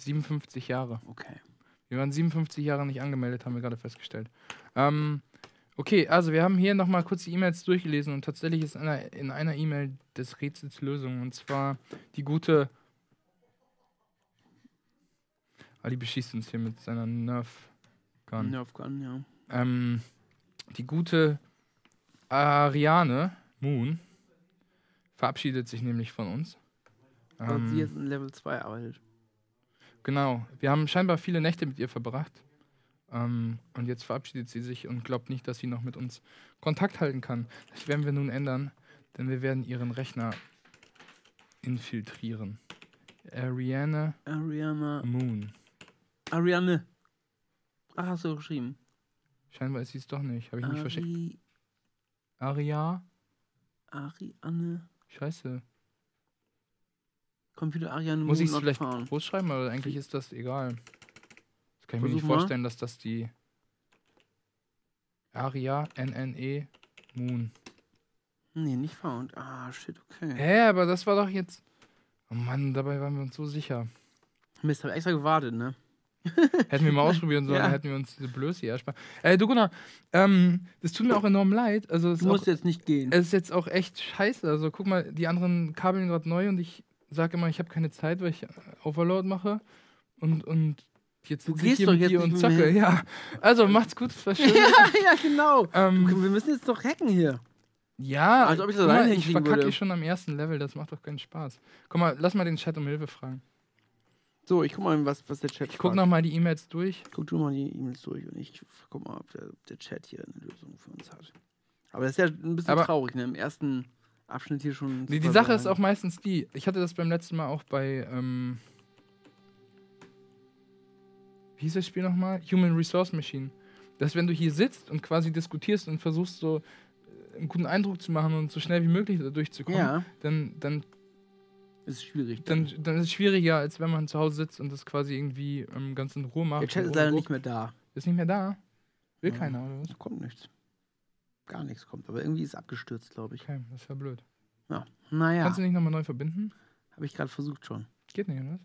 57 Jahre. Okay. Wir waren 57 Jahre nicht angemeldet, haben wir gerade festgestellt. Okay, also wir haben hier nochmal kurz die E-Mails durchgelesen und tatsächlich ist in einer E-Mail des Rätsels Lösung. Und zwar die gute... Ali beschießt uns hier mit seiner Nerf-Gun. Nerf-Gun, ja. Die gute Ariane Moon verabschiedet sich nämlich von uns. Weil sie jetzt in Level 2 arbeitet. Genau. Wir haben scheinbar viele Nächte mit ihr verbracht. Und jetzt verabschiedet sie sich und glaubt nicht, dass sie noch mit uns Kontakt halten kann. Das werden wir nun ändern, denn wir werden ihren Rechner infiltrieren. Ariane Moon. Ariane. Ach, hast du geschrieben. Scheinbar ist sie es doch nicht. Habe ich nicht verschickt. Ariane. Scheiße. Computer Ariane Muss ich es Moon vielleicht fahren. groß schreiben, oder eigentlich ist das egal? Das kann ich mir Versuch nicht vorstellen, dass das die Ariane Moon. Nee, nicht found. Ah, shit, okay. Hä, aber das war doch jetzt... Oh Mann, dabei waren wir uns so sicher. Mist, hab extra gewartet, ne? Hätten wir mal ausprobieren sollen, dann hätten wir uns diese Blöße hier erspart. Du Gunnar, das tut mir auch enorm leid. Also, Du musst jetzt nicht gehen. Es ist jetzt auch echt scheiße. Also guck mal, die anderen kabeln gerade neu und ich sage immer, ich habe keine Zeit, weil ich Overload mache. Und jetzt sitze ich hier mit dir und zocke. Ja, also macht's gut. Ja, genau. Wir müssen jetzt doch hacken hier. Ja, als ob ich das alleine ich hinkriegen verkacke würde. schon am ersten Level, das macht doch keinen Spaß. Guck mal, lass mal den Chat um Hilfe fragen. So, ich guck mal, was der Chat Ich guck nochmal die E-Mails durch. Guck du mal die E-Mails durch und ich guck mal, ob der Chat hier eine Lösung für uns hat. Aber das ist ja ein bisschen traurig, ne? Im ersten Abschnitt hier schon. Die Sache ist auch meistens die, ich hatte das beim letzten Mal auch bei, wie hieß das Spiel nochmal? Human Resource Machine. Dass wenn du hier sitzt und quasi diskutierst und versuchst so einen guten Eindruck zu machen und so schnell wie möglich da durchzukommen, dann ist es schwierig. Dann ist es schwieriger, als wenn man zu Hause sitzt und das quasi irgendwie ganz in Ruhe macht. Der Chat ist leider nicht mehr da. Ist nicht mehr da? Will keiner, oder was? Kommt nichts. Gar nichts kommt. Aber irgendwie ist es abgestürzt, glaube ich. Okay, das ist ja blöd. Ja, naja. Kannst du nicht nochmal neu verbinden? Habe ich gerade versucht schon. Geht nicht, oder was?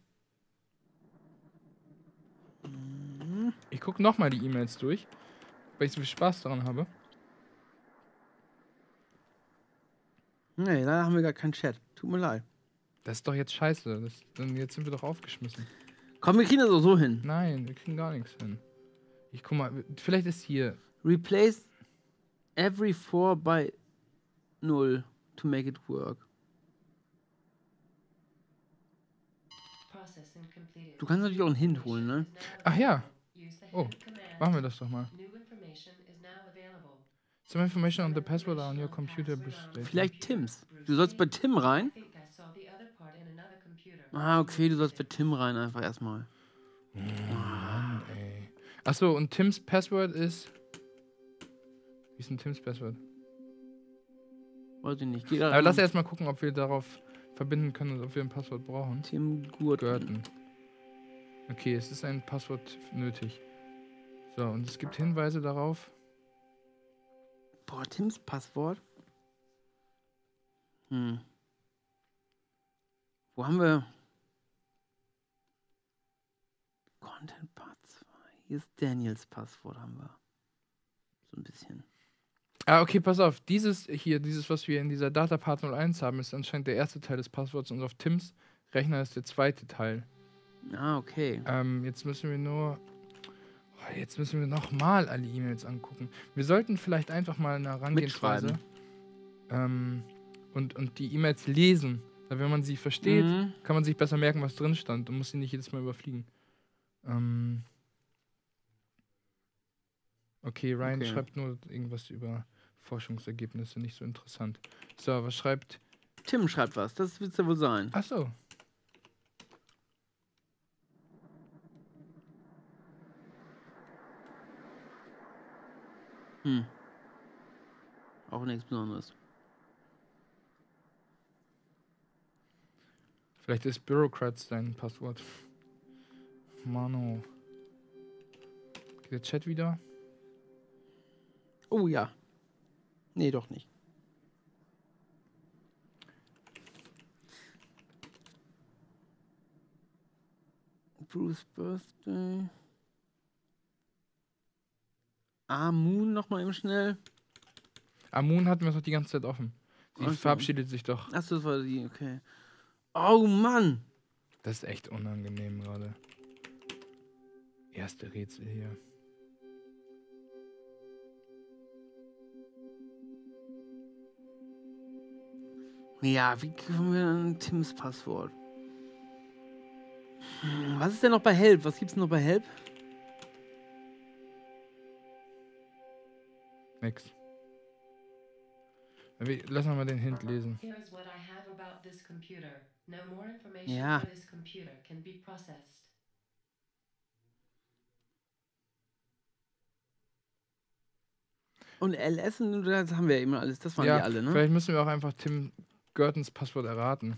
Ich gucke nochmal die E-Mails durch, weil ich so viel Spaß daran habe. Nee, leider haben wir gar keinen Chat. Tut mir leid. Das ist doch jetzt scheiße. Jetzt sind wir doch aufgeschmissen. Komm, wir kriegen das auch so hin. Nein, wir kriegen gar nichts hin. Ich guck mal, vielleicht ist hier... Replace every 4 by 0 to make it work. Du kannst natürlich auch einen Hint holen, ne? Ach ja. Oh, machen wir das doch mal. Some information on the password on your computer. Vielleicht Tims. Du sollst bei Tim rein. Ah, okay, du sollst bei Tim rein einfach erstmal. Mann, ey. Achso, und Tims Password ist... Wie ist denn Tims Password? Weiß ich nicht. Aber lass erst mal gucken, ob wir darauf verbinden können und ob wir ein Passwort brauchen. Tim Gurten. Okay, es ist ein Passwort nötig. So, und es gibt Hinweise darauf. Boah, Tims Passwort? Wo haben wir... Content Part 2. Hier ist Daniels Passwort, haben wir. So ein bisschen. Ah, okay, pass auf. Dieses, was wir in dieser Data Part 01 haben, ist anscheinend der erste Teil des Passworts und auf Tims Rechner ist der zweite Teil. Ah, okay. Jetzt müssen wir nochmal alle E-Mails angucken. Wir sollten vielleicht einfach mal eine Herangehensweise und die E-Mails lesen. Weil wenn man sie versteht, kann man sich besser merken, was drin stand und muss sie nicht jedes Mal überfliegen. Okay, Ryan schreibt nur irgendwas über Forschungsergebnisse, nicht so interessant. So, was schreibt... Tim schreibt was, das wird es ja wohl sein. Ach so. Auch nichts Besonderes. Vielleicht ist Bureaucrats dein Passwort. Mano. Geht der Chat wieder? Oh ja. Nee, doch nicht. Bruce Birthday. Moon nochmal eben schnell. Moon hatten wir doch die ganze Zeit offen. Die verabschiedet sich doch. Achso, das war die, okay. Oh Mann! Das ist echt unangenehm gerade. Erste Rätsel hier. Ja, wie kommen wir an Tims Passwort? Was ist denn noch bei Help? Was gibt's noch bei Help? Nix. Lass mal den Hint lesen. Ja. Und LS, das haben wir ja immer alles. Das waren ja, die alle, ne? Vielleicht müssen wir auch einfach Tim Gertens Passwort erraten.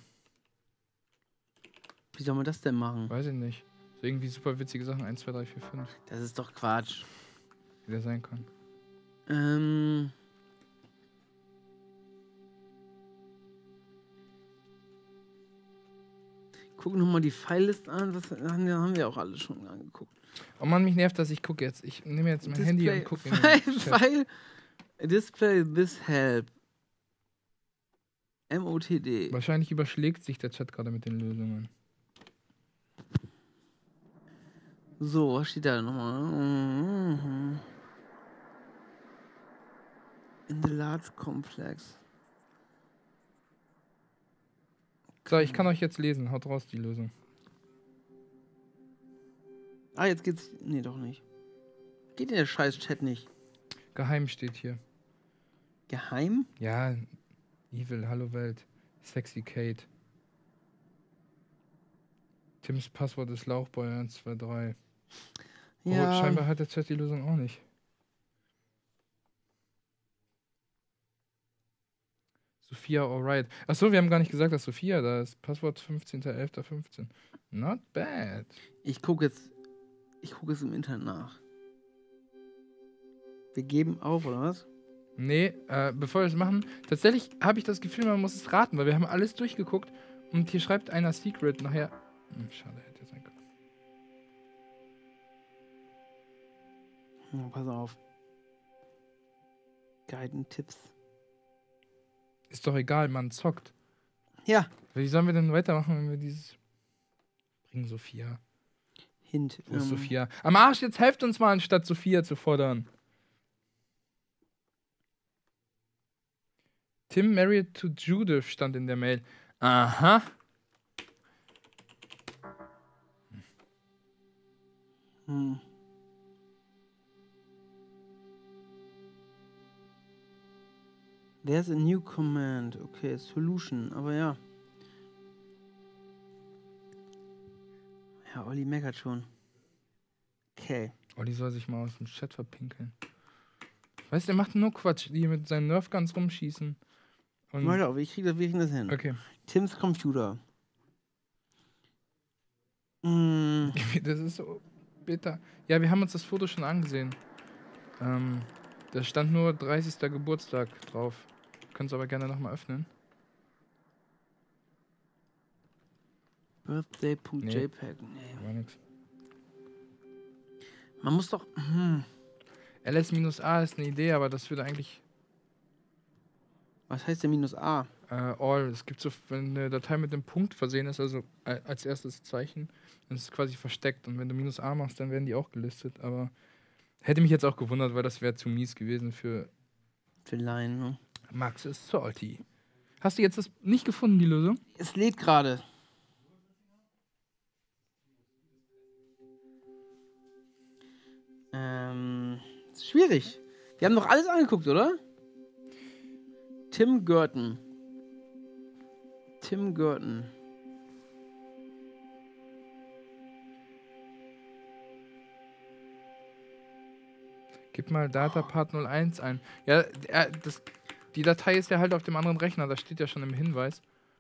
Wie soll man das denn machen? Weiß ich nicht. So irgendwie super witzige Sachen. 1, 2, 3, 4, 5. Das ist doch Quatsch. Wie das sein kann. Gucken nochmal die Pfeilliste an. Das haben wir auch alle schon angeguckt. Oh Mann, mich nervt das. Ich gucke jetzt. Ich nehme jetzt mein Handy und gucke. Pfeil. Display this help. MOTD. Wahrscheinlich überschlägt sich der Chat gerade mit den Lösungen. So, was steht da nochmal? In the large complex. So, ich kann euch jetzt lesen. Haut raus, die Lösung. Jetzt geht's. Nee, doch nicht. Geht in der scheiß Chat nicht. Geheim steht hier. Geheim? Ja, Evil, Hallo Welt. Sexy Kate. Tims Passwort ist Lauchboy 1, 2, 3. Ja. Oh, scheinbar hat der Chat die Lösung auch nicht. Sophia alright. Achso, wir haben gar nicht gesagt, dass Sophia da ist. Passwort 15.11.15. Not bad. Ich gucke jetzt im Internet nach. Wir geben auf, oder was? Nee, bevor wir das machen, tatsächlich habe ich das Gefühl, man muss es raten, weil wir haben alles durchgeguckt und hier schreibt einer Secret nachher. Schade, hätte sein können. Ja, pass auf. Guiden-Tipps. Ist doch egal, man zockt. Ja. Wie sollen wir denn weitermachen, wenn wir dieses... Bring Sophia. Hint. Wo ist Sophia? Am Arsch, jetzt helft uns mal, anstatt Sophia zu fordern. Tim married to Judith stand in der Mail. Aha. There's a new command. Okay, Solution. Aber ja. Ja, Olli meckert schon. Okay. Olli soll sich mal aus dem Chat verpinkeln. Weißt du, der macht nur Quatsch, die mit seinen Nerfguns rumschießen. Mal auf, wir kriegen das hin. Okay. Tims Computer. Das ist so bitter. Ja, wir haben uns das Foto schon angesehen. Da stand nur 30. Geburtstag drauf. Können es aber gerne nochmal öffnen. Birthday.jpg. Nee. War nix. Man muss doch... LS-A ist eine Idee, aber das würde eigentlich... Was heißt der -A? All. Es gibt so, wenn eine Datei mit einem Punkt versehen ist, also als erstes Zeichen, dann ist es quasi versteckt. Und wenn du -A machst, dann werden die auch gelistet. Aber hätte mich jetzt auch gewundert, weil das wäre zu mies gewesen für Laien, ne? Max ist salty. Hast du jetzt das nicht gefunden, die Lösung? Es lädt gerade. Ist schwierig. Wir haben doch alles angeguckt, oder? Tim Gerten. Gib mal Datapart 01 ein. Ja, die Datei ist ja halt auf dem anderen Rechner, das steht ja schon im Hinweis.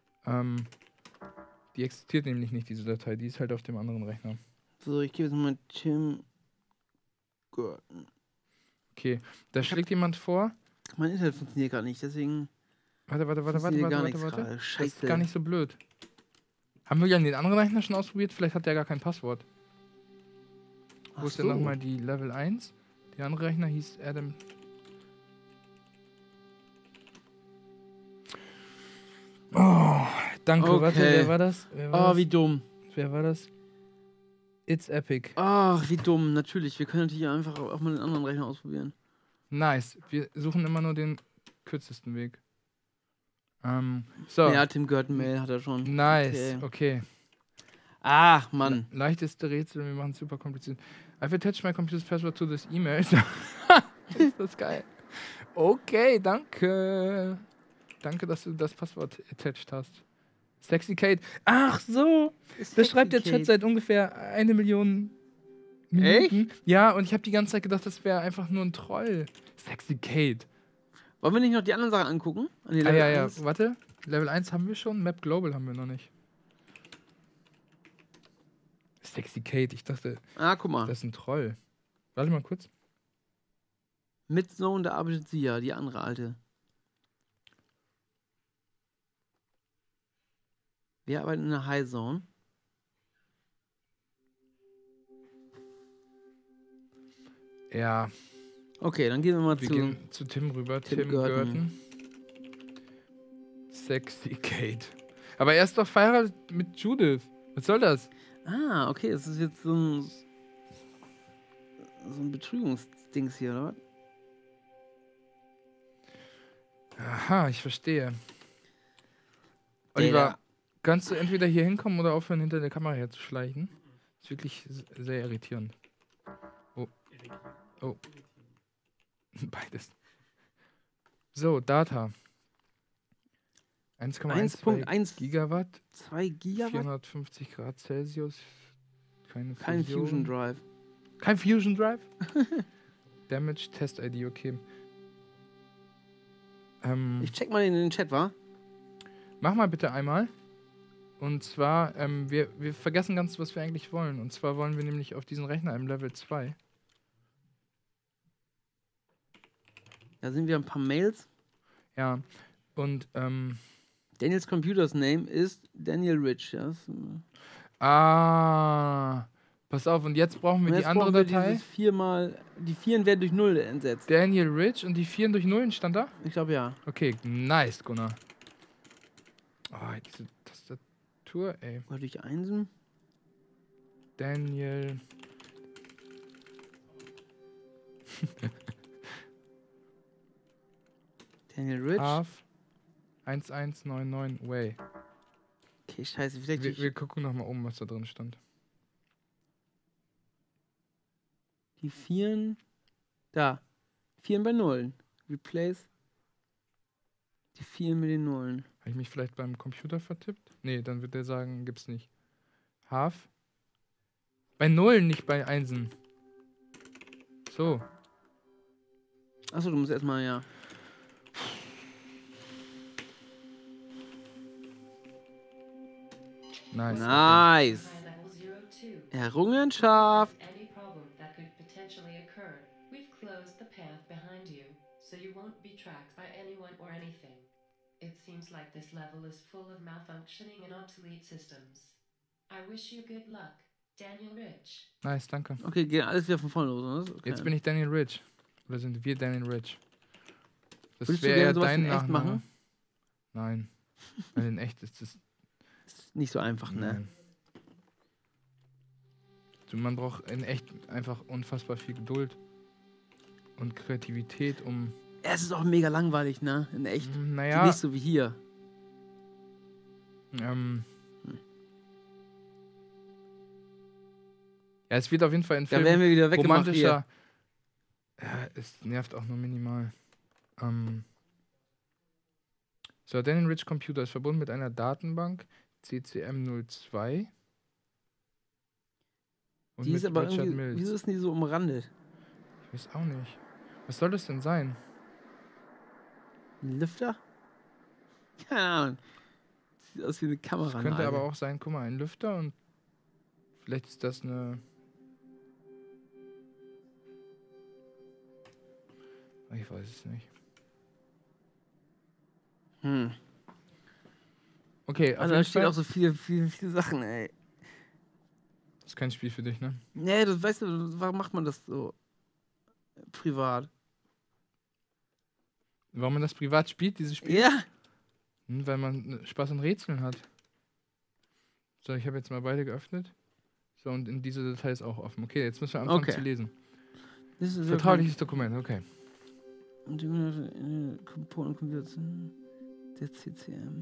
Die existiert nämlich nicht, diese Datei, die ist halt auf dem anderen Rechner. So, ich gebe jetzt mal Tim Gerten. Okay, da schlägt jemand vor. Mein Internet funktioniert gar nicht, deswegen... Warte. Scheiße. Das ist gar nicht so blöd. Haben wir ja den anderen Rechner schon ausprobiert? Vielleicht hat der gar kein Passwort. Wo ist denn nochmal die Level 1? Der andere Rechner hieß Adam. Oh, danke. Okay. Warte, wer war das? Wie dumm. Wer war das? It's Epic. Ach, wie dumm. Natürlich. Wir können natürlich einfach auch mal den anderen Rechner ausprobieren. Nice. Wir suchen immer nur den kürzesten Weg. So. Ja, Tim Burton Mail hat er schon. Nice. Okay. Ach, Mann. Leichteste Rätsel, wir machen es super kompliziert. I've attached my computer's password to this email. Ist das geil. Okay, danke. Danke, dass du das Passwort attached hast. Sexy Kate. Ach so. Das schreibt der Chat seit ungefähr 1 Million Minuten. Echt? Ja, und ich habe die ganze Zeit gedacht, das wäre einfach nur ein Troll. Sexy Kate. Wollen wir nicht noch die anderen Sachen angucken? An die Level Level ja. 1? Warte. Level 1 haben wir schon, Map Global haben wir noch nicht. Sexy Kate, ich dachte, guck mal. das ist ein Troll. Warte mal kurz. Midzone, da arbeitet sie ja, die andere alte. Wir arbeiten in der High Zone. Ja. Okay, dann gehen wir mal Wir gehen zu Tim rüber. Tim Burton. Sexy Kate. Aber er ist doch verheiratet mit Judith. Was soll das? Ah, okay, das ist jetzt so ein Betrügungsdings hier, oder was? Aha, ich verstehe. Oliver, kannst du entweder hier hinkommen oder aufhören, hinter der Kamera herzuschleichen? Das ist wirklich sehr irritierend. Oh. Oh. Beides. So, Data. 1,1 Gigawatt. 2 Gigawatt? 450 Grad Celsius. Kein Fusion Drive. Kein Fusion Drive? Damage Test ID, okay. Ich check mal in den Chat, wa? Mach mal bitte einmal. Und zwar, wir vergessen ganz, was wir eigentlich wollen. Und zwar wollen wir nämlich auf diesen Rechner im Level 2. Da sind wir ein paar Mails. Ja, und Daniels Computer's Name ist Daniel Rich. Ja? Pass auf, und jetzt brauchen wir die andere Datei. Die 4 werden durch 0 entsetzt. Daniel Rich und die 4 durch 0 stand da? Ich glaube ja. Okay, nice, Gunnar. Oh, diese Tastatur, ey. Oder durch 1? Daniel. Daniel Rich. Half 1199 Way. Okay, scheiße. Vielleicht wir gucken nochmal um, was da drin stand. Die 4. Da. 4 bei 0. Replace. Die 4 mit den Nullen. Habe ich mich vielleicht beim Computer vertippt? Nee, dann wird der sagen, gibt's nicht. Half. Bei Nullen, nicht bei Einsen. So. Achso, du musst erstmal, ja. Nice. Nice. Errungenschaft. So you won't be tracked by anyone or anything. It seems like this level is full of malfunctioning and obsolete systems. I wish you good luck, Daniel Rich. Nice, danke. Okay, geht alles wieder von vorne los, oder? Jetzt bin ich Daniel Rich. Oder sind wir Daniel Rich? Das wäre ja dein Nachname. Machen? Nein. Weil in echt ist das nicht so einfach, ne? Du, man braucht in echt einfach unfassbar viel Geduld und Kreativität, um... Ja, es ist auch mega langweilig, ne? In echt. Naja. Nicht so wie hier. Ja, es wird auf jeden Fall in Film werden wir wieder romantischer. Ja, es nervt auch nur minimal. So, Daniel Rich Computer ist verbunden mit einer Datenbank CCM02. Und die ist aber irgendwie, wieso ist die so umrandet? Ich weiß auch nicht. Was soll das denn sein? Ein Lüfter? Keine Ahnung. Sieht aus wie eine Kamera. Das könnte aber auch sein, guck mal, ein Lüfter und vielleicht ist das eine... Ich weiß es nicht. Okay, also da steht auch so viele Sachen, ey. ist kein Spiel für dich, ne? Nee, das weißt du, warum macht man das so privat? Warum man das privat spielt, dieses Spiel? Ja. Weil man Spaß an Rätseln hat. So, ich habe jetzt mal beide geöffnet. So, und in diese Datei ist auch offen. Okay, jetzt müssen wir anfangen zu lesen. Vertrauliches Dokument, okay. Und die Komponenten der CCM.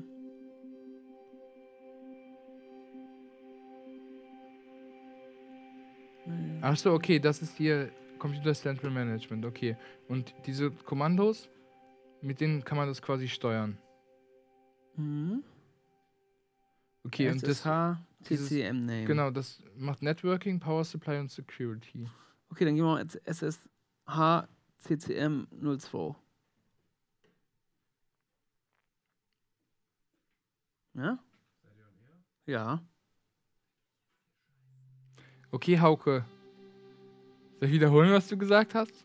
Ach so, okay, das ist hier Computer Central Management, okay. Und diese Kommandos, mit denen kann man das quasi steuern. Mhm. Okay, und das CCM Name. Genau, das macht Networking, Power Supply und Security. Okay, dann gehen wir mal jetzt SSH CCM 02. Ja? Ja. Okay, Hauke. Soll ich wiederholen, was du gesagt hast?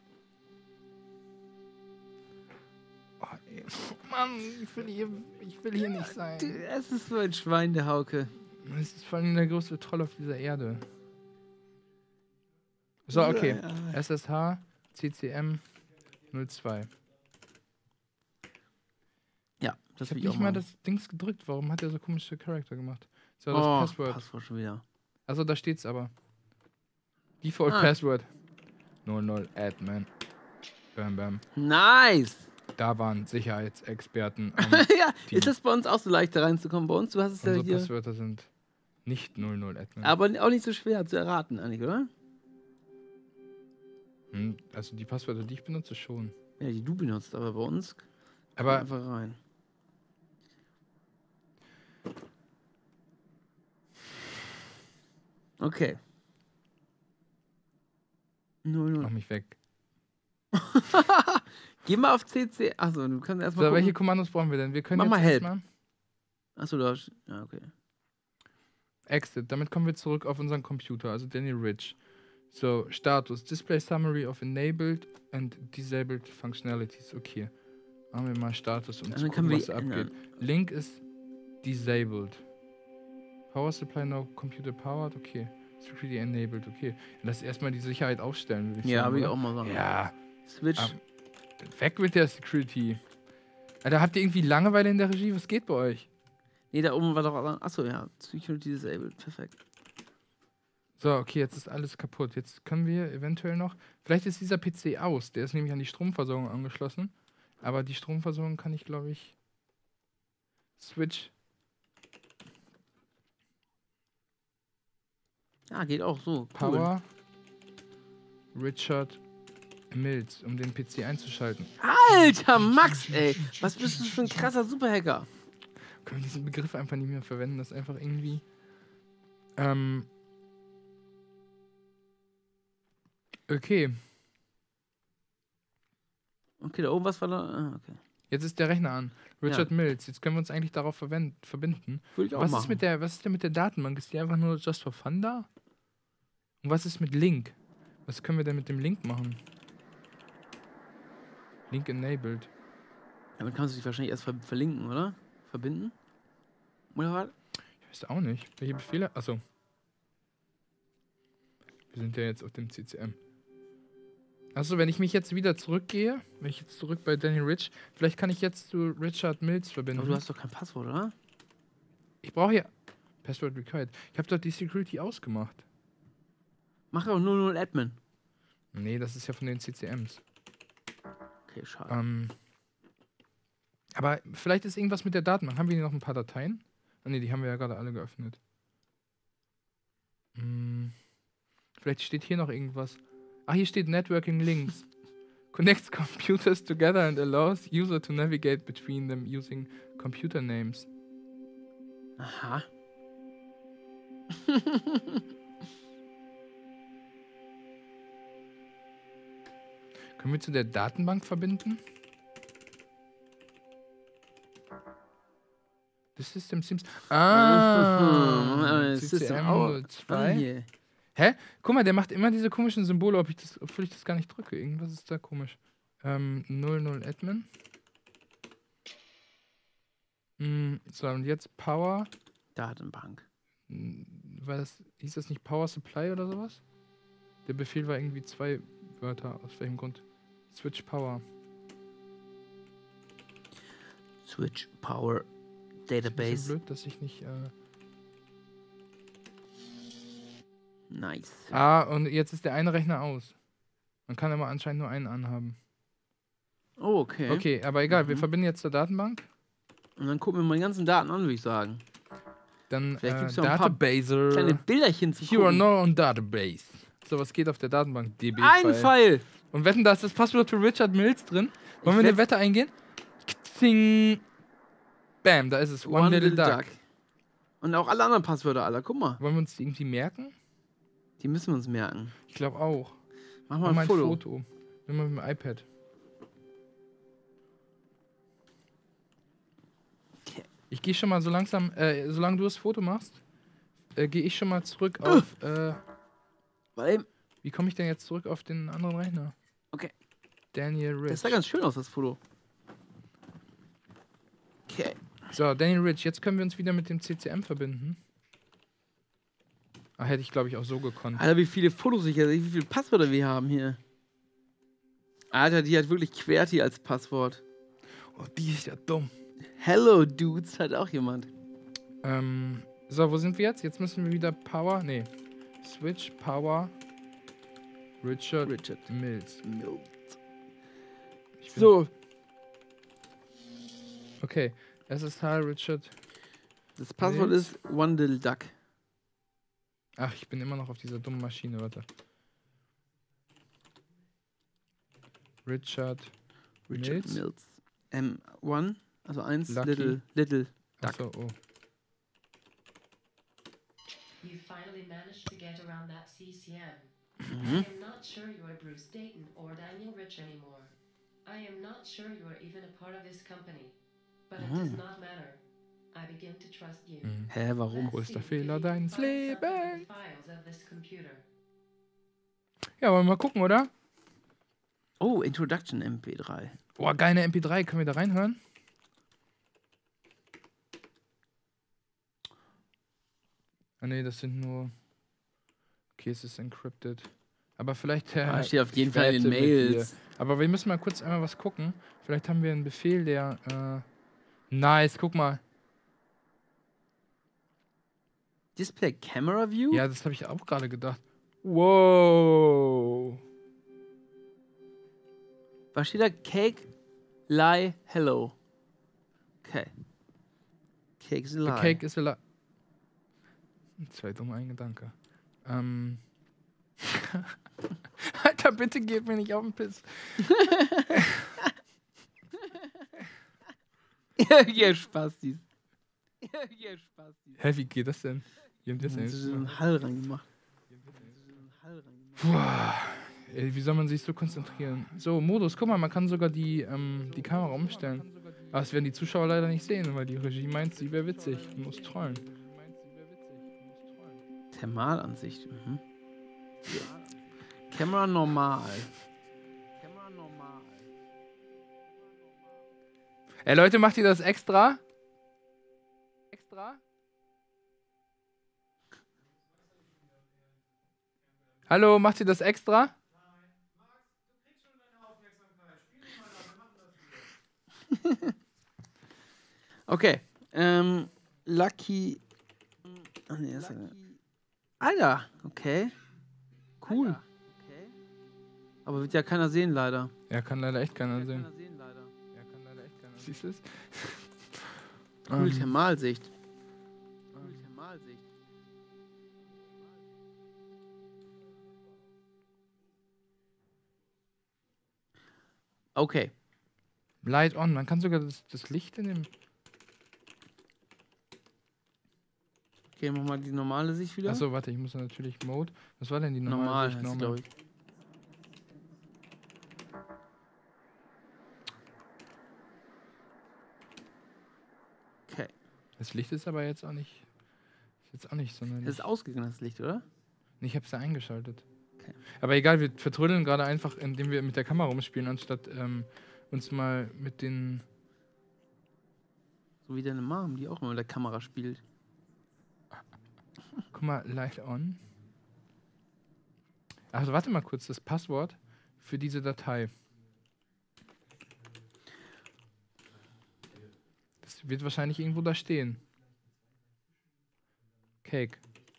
Oh, ey. Mann, ich will hier nicht sein. Es ist so ein Schwein, der Hauke. Es ist vor allem der größte Troll auf dieser Erde. So, okay. SSH CCM 02. Ja, das Ich habe will ich auch nicht mal machen. das Dings gedrückt. Warum hat er so komische Charakter gemacht? So, das Passwort. Schon wieder. Also da steht's aber. Default Password. 00 Admin. Bam, bam. Nice! Da waren Sicherheitsexperten. Ja, ist das bei uns auch so leicht da reinzukommen? Bei uns, du hast es ja Unsere hier. Passwörter sind nicht 00 Admin. Aber auch nicht so schwer zu erraten, eigentlich, oder? Also die Passwörter, die ich benutze, schon. Ja, die du benutzt, aber bei uns Aber einfach rein. Okay. 00. mach mich weg. Geh mal auf CC. Achso, du kannst erstmal. So, welche Kommandos brauchen wir denn? Wir können Mach jetzt mal Help. erstmal Achso, du hast. Ja, okay. Exit. Damit kommen wir zurück auf unseren Computer, also Daniel Rich. So, Status. Display Summary of Enabled and Disabled Functionalities. Okay. Machen wir mal Status, um Dann zu können gucken, wir was da die abgeht. Link ist disabled. Power Supply no computer powered. Okay. Security enabled. Okay. Lass erstmal die Sicherheit aufstellen, würde ich Ja, sagen. will ich oder? auch mal sagen. Ja. Switch. Weg mit der Security. Alter, habt ihr irgendwie Langeweile in der Regie? Was geht bei euch? Nee, da oben war doch. Achso, ja. Security disabled. Perfekt. So, okay, jetzt ist alles kaputt. Jetzt können wir eventuell noch. Vielleicht ist dieser PC aus. Der ist nämlich an die Stromversorgung angeschlossen. Aber die Stromversorgung kann ich, glaube ich. Switch. Ja, geht auch so. Cool. Power. Richard Mills, um den PC einzuschalten. Alter, Max, ey. Was bist du für ein krasser Superhacker? Können wir diesen Begriff einfach nicht mehr verwenden? Das ist einfach irgendwie. Okay. Okay, da oben was war da. Okay. Jetzt ist der Rechner an. Richard Mills. Jetzt können wir uns eigentlich darauf verbinden. Würde ich auch Was machen. ist denn mit der Datenbank? Ist die einfach nur just for fun da? Und was ist mit Link? Was können wir denn mit dem Link machen? Link enabled. Damit kannst du dich wahrscheinlich erst verlinken, oder? Verbinden? Oder was? Ich weiß auch nicht. Welche Befehle? Achso. Wir sind ja jetzt auf dem CCM. Achso, wenn ich mich jetzt wieder zurückgehe, wenn ich jetzt zurück bei Daniel Rich, vielleicht kann ich jetzt zu Richard Mills verbinden. Aber du hast doch kein Passwort, oder? Ich brauche ja Password required. Ich habe doch die Security ausgemacht. Mach doch 00 Admin. Nee, das ist ja von den CCMs. Okay, schade. Aber vielleicht ist irgendwas mit der Datenbank. Haben wir hier noch ein paar Dateien? Ah ne, die haben wir ja gerade alle geöffnet. Vielleicht steht hier noch irgendwas. Ah, hier steht Networking Links. Connects computers together and allows user to navigate between them using computer names. Aha. Können wir zu der Datenbank verbinden? Das System Sims. CCM 02. Hä? Guck mal, der macht immer diese komischen Symbole, obwohl ich das gar nicht drücke. Irgendwas ist da komisch. 00 Admin. So, und jetzt Power. Datenbank. hieß das nicht Power Supply oder sowas? Der Befehl war irgendwie 2 Wörter, aus welchem Grund? Switch Power. Switch Power Ist ein bisschen Database. blöd, dass ich nicht... Nice. und jetzt ist der eine Rechner aus. Man kann aber anscheinend nur einen anhaben. Oh, okay. Okay, aber egal, wir verbinden jetzt zur Datenbank. Und dann gucken wir mal die ganzen Daten an, würde ich sagen. Dann Vielleicht gibt's ja ein paar Databaser. Kleine Bilderchen zu You are gucken. now on Database. So, was geht auf der Datenbank? DB. Ein Pfeil! Und wetten, da ist das Passwort für Richard Mills drin. Wollen wir Ich eine Wette eingehen? Zing. Bam, da ist es. One Little Duck. Und auch alle anderen Passwörter, Alter. Guck mal. Wollen wir uns die irgendwie merken? Die müssen wir uns merken. Ich glaube auch. Mach Mach mal mal ein Foto. Nimm mal mit dem iPad. Okay. Ich gehe schon mal so langsam, solange du das Foto machst, gehe ich schon mal zurück auf, Weil, wie komme ich denn jetzt zurück auf den anderen Rechner? Okay. Daniel Rich. das sah ganz schön aus, das Foto. Okay. So, Daniel Rich, jetzt können wir uns wieder mit dem CCM verbinden. Ah, hätte ich, glaube ich, auch so gekonnt. Alter, wie viele Fotos ich wie viele Passwörter wir haben hier. Alter, die hat wirklich QWERTY als Passwort. Oh, die ist ja dumm. Hello Dudes hat auch jemand. So, wo sind wir jetzt? Jetzt müssen wir wieder Power, nee. Switch, Power, Richard Mills. Ich bin- So, Okay, SSH Richard. das Passwort Mills. ist One Little Duck. Ach, ich bin immer noch auf dieser dummen Maschine, warte. Richard Mills. One, also 1, Lucky. Little Duck. Achso, oh. You finally managed to get around that CCM. Mhm. I am not sure you are Bruce Dayton or Daniel Rich anymore. I am not sure you are even a part of this company. But it does not matter. I begin to trust you. Hä, warum? Let's Größter see if Fehler you can deines find something in the Lebens. files of this computer. Ja, wollen wir mal gucken, oder? Oh, Introduction MP3. Boah, geile MP3, können wir da reinhören? Ah ne, das sind nur... Okay, es ist encrypted. Aber vielleicht... Da steht auf jeden Fall in den wette mit dir. Mails. Aber wir müssen mal kurz einmal was gucken. Vielleicht haben wir einen Befehl, der... nice, guck mal. Display Camera View? Ja, das habe ich auch gerade gedacht. Wow. Was steht da? Cake, lie, hello. Okay. Cake is a The lie. cake is a lie. Zwei dumme ein Gedanke. Alter, bitte gib mir nicht auf den Piss. Ihr Spastis. Ihr Spastis. Hä, wie geht das denn? Wie habt ihr das denn Das jetzt ist gemacht? ein Hall reingemacht. Puh, ey, wie soll man sich so konzentrieren? So, Modus, guck mal, man kann sogar die Kamera umstellen. Aber das werden die Zuschauer leider nicht sehen, weil die Regie meint, sie wäre witzig. Du musst trollen. Thermalansicht. Mhm. Kamera normal. Ey, Leute, macht ihr das extra? Extra? Hallo, macht ihr das extra? Okay. Lucky. Ach nee, das ist Alter, okay. Cool. Aber wird ja keiner sehen, leider. Ja, kann leider echt keiner sehen. leider. Ja, kann leider echt keiner sehen. Siehst du es? Cool, Thermalsicht. Okay. Light on, man kann sogar das Licht in dem... Okay, mach mal die normale Sicht wieder. Achso, warte, ich muss natürlich Mode. Was war denn die normal, normale Sicht? heißt sie, glaub ich. Okay. Das Licht ist aber jetzt auch nicht... Ist jetzt auch nicht sonderlich... Das ist ausgegangen, das Licht, oder? Nee, ich hab's ja eingeschaltet. Okay. Aber egal, wir vertrödeln gerade einfach, indem wir mit der Kamera rumspielen, anstatt uns mal mit den... So wie deine Mom, die auch mal mit der Kamera spielt. Guck mal, Light on. Also warte mal kurz, das Passwort für diese Datei. Das wird wahrscheinlich irgendwo da stehen. Cake.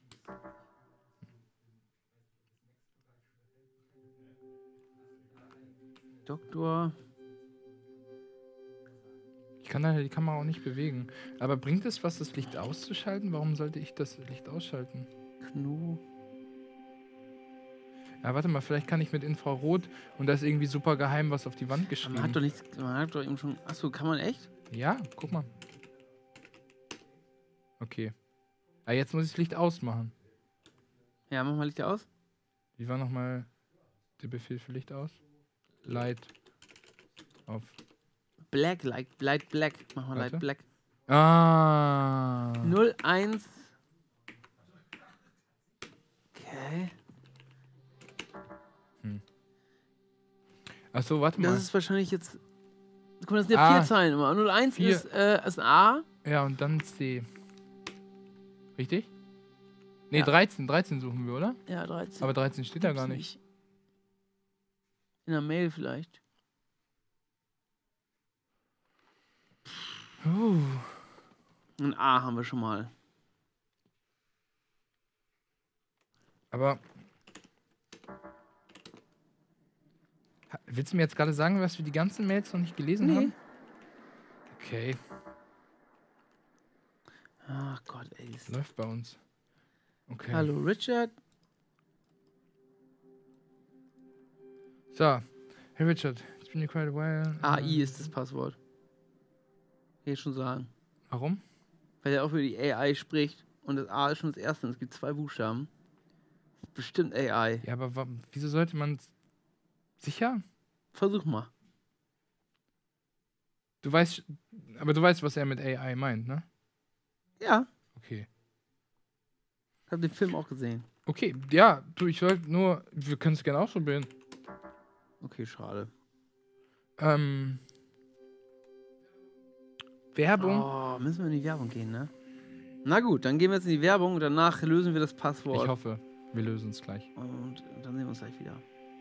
Doktor. Ich kann da die Kamera auch nicht bewegen. Aber bringt es was, das Licht auszuschalten? Warum sollte ich das Licht ausschalten? Knu. Ja, warte mal, vielleicht kann ich mit Infrarot und da ist irgendwie super geheim was auf die Wand geschrieben. Man hat doch nichts, man hat doch eben schon. Achso, kann man echt? Ja, guck mal. Okay. Ah, jetzt muss ich das Licht ausmachen. Ja, mach mal Licht aus. Wie war nochmal der Befehl für Licht aus? Light auf. Black, Light Black. Mach mal Warte. Light Black. Ah. 01. Okay. Achso, warte mal. Das ist wahrscheinlich jetzt. Guck mal, das sind ja 4 Zeilen immer. 01 ist ein A. Ja, und dann C. Richtig? Ne, Ja. 13 suchen wir, oder? Ja, 13. Aber 13 steht da gar nicht. In der Mail vielleicht. Ein A haben wir schon mal. Aber willst du mir jetzt gerade sagen, was wir die ganzen Mails noch nicht gelesen haben? Okay, Ach Gott, ey. läuft bei uns. Okay. Hallo Richard. So, hey Richard, it's been quite a while. AI ist das Passwort. Kann ich schon sagen. Warum? Weil er auch über die AI spricht und das A ist schon das erste und es gibt 2 Buchstaben. Bestimmt AI. Ja, aber wieso sollte man... Sicher? Versuch mal. Du weißt, was er mit AI meint, ne? Ja, Okay. ich habe den Film auch gesehen. Okay, ja, du, ich wollte nur... Wir können es gerne ausprobieren. Okay, schade. Werbung? Oh, müssen wir in die Werbung gehen, ne? Na gut, dann gehen wir jetzt in die Werbung und danach lösen wir das Passwort. Ich hoffe, wir lösen es gleich. Und dann sehen wir uns gleich wieder.